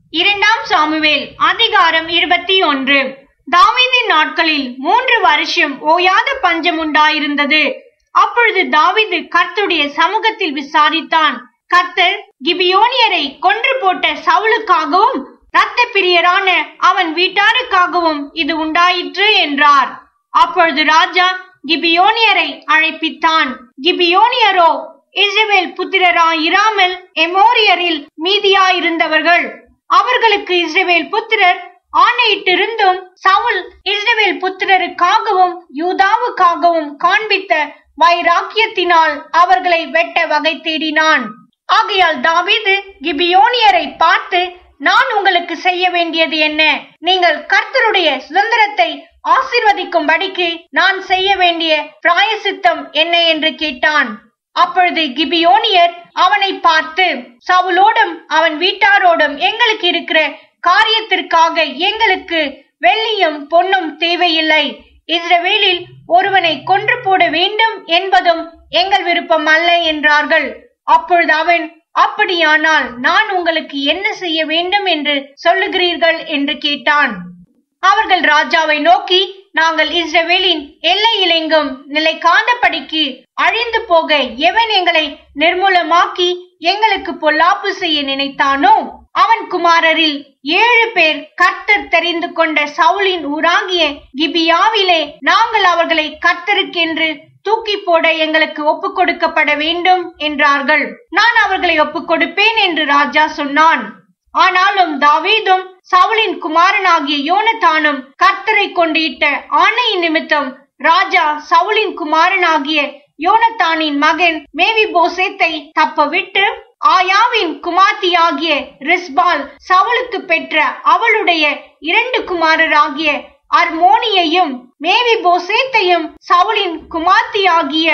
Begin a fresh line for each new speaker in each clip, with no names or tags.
இரண்டாம் சாமுவேல் அதிகாரம் 21. தாவீதின் நாட்களில் 3 வருஷம் ஓயாத பஞ்சம் உண்டாயிருந்தது. அப்பொழுது தாவீது கர்த்தருடைய சமூகத்தில் விசாரித்தான். கர்த்தர் கிபியோனியரை கொன்று போட்ட சவுலுக்காகவும் இரத்த பிரியரான அவன் வீட்டாருக்காகவும் இது உண்டாயிற்று என்றார். அப்பொழுது ராஜா கிபியோனியரை அழைப்பித்தான். கிபியோனியரோ இஸ்ரவேல் புத்திரராயிராமல் எமோரியரில் மீதியாயிருந்தவர்கள். அவர்களுக்கு இஸ்ரவேல் புத்திரர் ஆணையிட்டிருந்தும் சவுல் இஸ்ரவேல் புத்திரருக்காகவும் யூதாவுக்காகவும் காண்பித்த வைராக்கியத்தினால் அவர்களை வெட்ட வகை தேடினான். ஆகையால் தாவீது கிபியோனியரை பார்த்து, நான் உங்களுக்கு செய்ய வேண்டியது என்ன? நீங்கள் கர்த்தருடைய சுதந்திரத்தை ஆசீர்வதிக்கும்படிக்கு நான் செய்ய வேண்டிய பிராயசித்தம் என்ன என்று கேட்டான். அப்பொழுது கிபியோனியர் அவனை பார்த்து, சவுலோடும் அவன் வீட்டாரோடும் எங்களுக்கு இருக்கிற காரியத்திற்காக எங்களுக்கு வெள்ளியும் பொன்னும் தேவையில்லை. இஸ்ரவேலில் ஒருவனை கொன்று போட வேண்டும் என்பதும் எங்கள் விருப்பம் அல்ல என்றார்கள். அப்பொழுது அவன், அப்படியானால் நான் உங்களுக்கு என்ன செய்ய வேண்டும் என்று சொல்லுகிறீர்கள் என்று கேட்டான். அவர்கள் ராஜாவை நோக்கி, நாங்கள் இஸ்ரவேலின் எல்லையிலெங்கும் நிலைக்காதபடிக்கு அழிந்து போக எவன் எங்களை நிர்மூலமாக்கி எங்களுக்கு பொல்லாப்பு செய்ய நினைத்தானோ அவன் குமாரரில் 7 பேர் கர்த்தர் தெரிந்து கொண்ட சவுலின் ஊராகிய கிபியாவிலே நாங்கள் அவர்களை கர்த்தருக்கென்று தூக்கி போட எங்களுக்கு ஒப்பு கொடுக்கப்பட வேண்டும் என்றார்கள். நான் அவர்களை ஒப்பு கொடுப்பேன் என்று ராஜா சொன்னான். ஆனாலும் தாவீதும் சவுலின் குமாரனாகிய யோனத்தானும் கர்த்தரை கொண்டு இட்ட ஆணையின் நிமித்தம் ராஜா சவுலின் குமாரனாகிய யோனத்தானின் மகன் மேவிபோசேத்தை தப்ப விட்டு ஆயாவின் குமார்த்தியாகிய ரிஸ்பால் சவுலுக்கு பெற்ற அவளுடைய 2 குமாரராகிய அர்மோனியையும் மேவிபோசேத்தையும் சவுலின் குமார்த்தியாகிய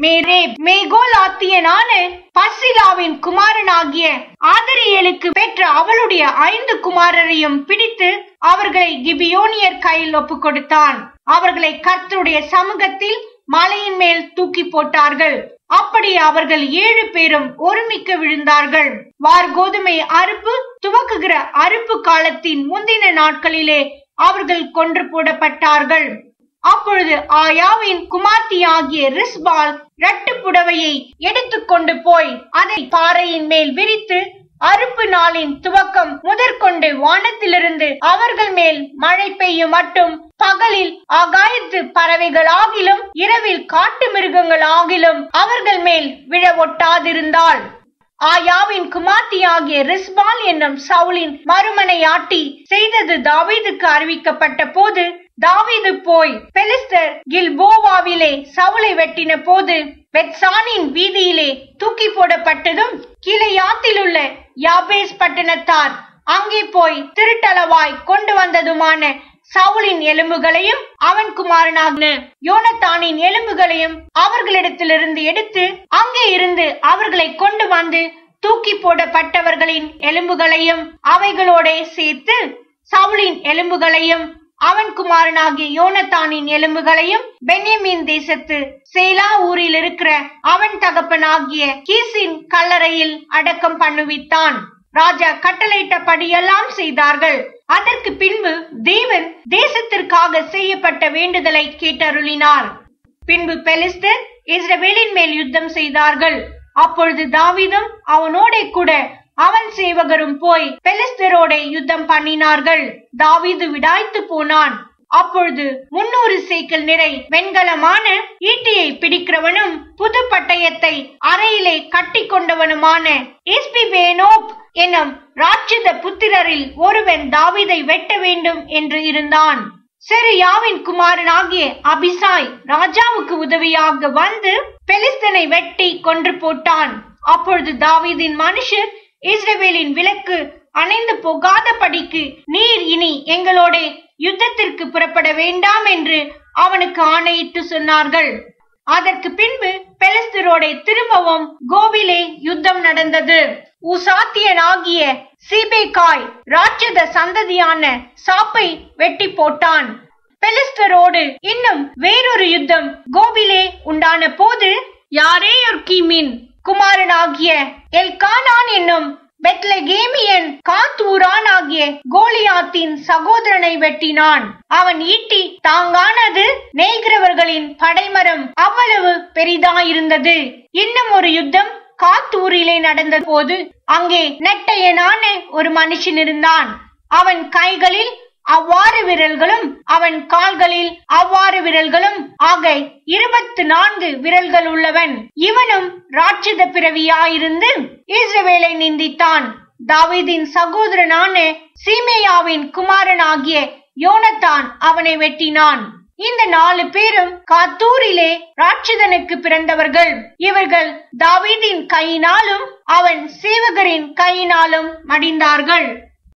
மேகோலாத்தியனான பர்சிலாவின் குமாரனாகிய ஆதரியேலுக்கு பெற்ற அவளுடைய 5 குமாரரையும் பிடித்து அவர்களை கிபியோனியர் கையில் ஒப்பு கொடுத்தான். அவர்களை கர்த்தருடைய சமூகத்தில் மலையின் மேல் தூக்கி போட்டார்கள். அப்படி அவர்கள் 7 பேரும் ஒருமிக்க விழுந்தார்கள். வார் கோதுமை அறுப்பு துவக்குகிற அறுப்பு காலத்தின் முந்தின நாட்களிலே அவர்கள் கொன்று போடப்பட்டார்கள். அப்பொழுது ஆயாவின் குமார்த்தியாகிய ரிஸ்பால் இரட்டு புடவையை எடுத்துக்கொண்டு போய் அதை பாறையின் மேல் விரித்து அறுப்பு நாளின் துவக்கம் முதற்கொண்டு வானத்திலிருந்து அவர்கள் மேல் மழை பெய்யும் மட்டும் பகலில் ஆகாயத்து பறவைகளாகிலும் இரவில் காட்டு மிருகங்களாகிலும் அவர்கள் மேல் விழ ஒட்டாதிருந்தாள். ஆயாவின் குமார்த்தியாகிய ரிஸ்பால் என்னும் சவுலின் மறுமனையாட்டி செய்தது தாவீதுக்கு அறிவிக்கப்பட்ட போது தாவீது போய் பெலிஸ்தர் கில்போவாவிலே சவுலை வெட்டின போது பெத்சானின் வீதியிலே தூக்கி போடப்பட்டதும் கீலேயாத்தில் உள்ள யாபேஸ் பட்டணத்தார் அங்கே போய் திருட்டளவாய் கொண்டு வந்ததுமான சவுலின் எலும்புகளையும் அவன் குமாரனான யோனத்தானின் எலும்புகளையும் அவர்களிடத்திலிருந்து எடுத்து அங்கே இருந்து அவர்களை கொண்டு வந்து தூக்கி போடப்பட்டவர்களின் எலும்புகளையும் அவைகளோட சேர்த்து சவுலின் எலும்புகளையும் அவன் குமாரனாகிய யோனத்தானின் எலும்புகளையும் பென்யமீன் தேசத்து சேலா ஊரில் இருக்கிற அவன் தகப்பனாகிய கீசின் கல்லறையில் அடக்கம் பண்ணுவித்தான். ராஜா கட்டளையிட்டபடியெல்லாம் செய்தார்கள். அதற்கு பின்பு தேவன் தேசத்திற்காக செய்யப்பட்ட வேண்டுதலை கேட்டருளினார். பின்பு பெலிஸ்தர் இஸ்ரவேலின் மேல் யுத்தம் செய்தார்கள். அப்பொழுது தாவீதும் அவனோட கூட அவன் சேவகரும் போய் பெலிஸ்தரோட யுத்தம் பண்ணினார்கள். தாவீது விடாய்த்து போனான். அப்பொழுது 300 சேக்கல் நிறை வெண்கலமான ஈட்டியை பிடிக்கிறவனும் புது பட்டயத்தை அறையிலே கட்டி கொண்டவனுமான இஸ்பிபேனோப் எனும் ராட்சத புத்திரரில் ஒருவன் தாவீதை வெட்ட வேண்டும் என்று இருந்தான். செருயாவின் குமாரனாகிய அபிசாய் ராஜாவுக்கு உதவியாக வந்து பெலிஸ்தனை வெட்டி கொன்று போட்டான். அப்பொழுது தாவீதின் மனுஷர் இஸ்ரவேலின் விளக்கு அணைந்து போகாதபடிக்கு நீர் இனி எங்களோட யுத்தத்திற்கு புறப்பட வேண்டாம் என்று அவனுக்கு ஆணையிட்டு சொன்னார்கள். அதற்கு பின்பு பெலிஸ்தரோட திரும்பவும் கோவிலே யுத்தம் நடந்தது. ஊசாத்தியனாகிய சீபேகாய் ராட்சத சந்ததியான சாப்பை வெட்டி போட்டான். பெலிஸ்தரோடு இன்னும் வேறொரு யுத்தம் கோவிலே உண்டான போது யாரேயோர்கீமின் குமாரனாகிய எல்கானான் என்னும் பெத்லெகேமியன் காத்தூரானாகிய குமாரனாகிய கோலியாத்தின் சகோதரனை வெட்டினான். அவன் ஈட்டி தாங்கானது நெய்கிறவர்களின் படைமரம் அவ்வளவு பெரிதாயிருந்தது. இன்னும் ஒரு யுத்தம் காத்தூரிலே நடந்த போது அங்கே நெட்டையனான ஒரு மனுஷன் இருந்தான். அவன் கைகளில் அவ்வாறு விரல்களும் அவன் கால்களில் அவ்வாறு விரல்களும் ஆக 24 விரல்கள் உள்ளவன். இவனும் ராட்சத பிறவியாயிருந்து இஸ்ரவேலை நிந்தித்தான். தாவீதின் சகோதரனான சீமேயாவின் குமாரனாகிய யோனத்தான் அவனை வெட்டினான். இந்த 4 பேரும் காத்தூரிலே ராட்சதனுக்கு பிறந்தவர்கள். இவர்கள் தாவீதின் கையினாலும் அவன் சேவகரின் கையினாலும் மடிந்தார்கள்.